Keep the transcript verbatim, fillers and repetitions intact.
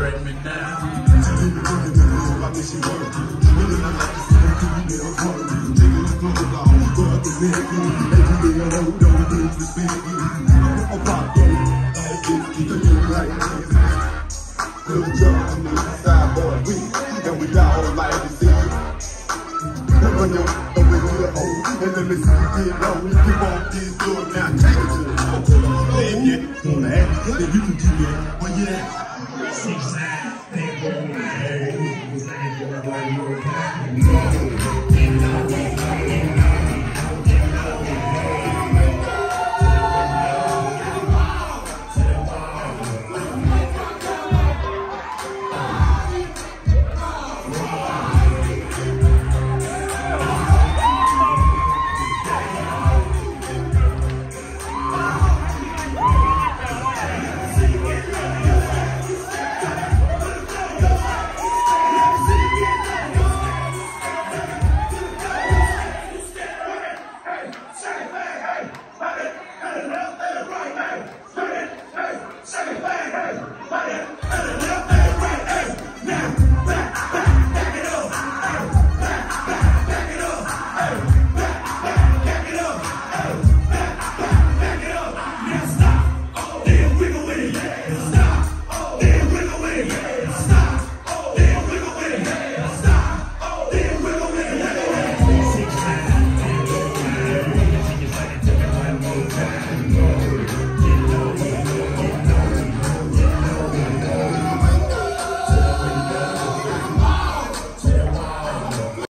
threaten me now. Good job on the side, boy, we, and we all like to see you. Run your over to the hole, and let me see you get low. You want this good, now take it to the hole. Lydia, wanna act, then you can do that. Well, yeah. Six times, they won't lie.